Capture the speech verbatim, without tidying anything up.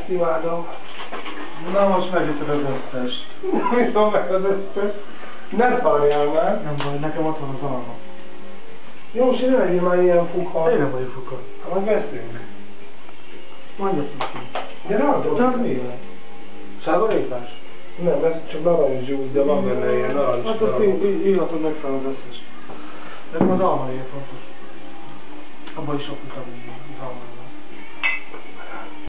ezt imádom. Na most megütöd az összest. Viszont meg az összes. Ne szarjál már. Nem baj, nekem ott van az alma. Jósi, ne legyél már ilyen fuka. Én nem vagyok fuka. Hát majd veszünk. Mondjad neki. De rádom. De az mi van? Sávorítás? Nem, ez csak narancs juice, de van benne ilyen narancs. Hát azt illatod meg fel az összes. Nekem az alma ilyen fontos. Abban is sok vitamin van.